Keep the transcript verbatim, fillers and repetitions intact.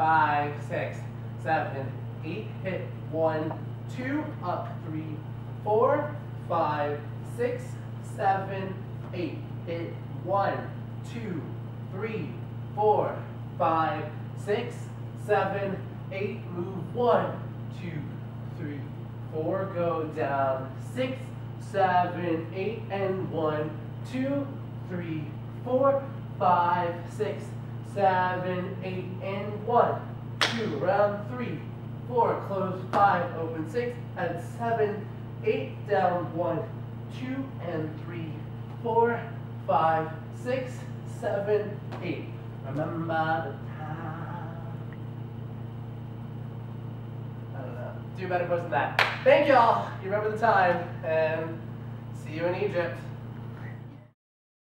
five, six, seven, eight. Hit one, two, up, three, four, five, six, seven, eight. Hit one, two, three, four, five, six, seven, eight. Move one, two, three, four. Go down. Six, seven, eight, and one, two, three, four, five, six, seven, eight, and one, two. Round three, four. Close five. Open six. And seven, eight. Down one, two, and three, four, five, six, seven, eight. Remember the time. I don't know. Do better post than that. Thank y'all. You remember the time. And see you in Egypt.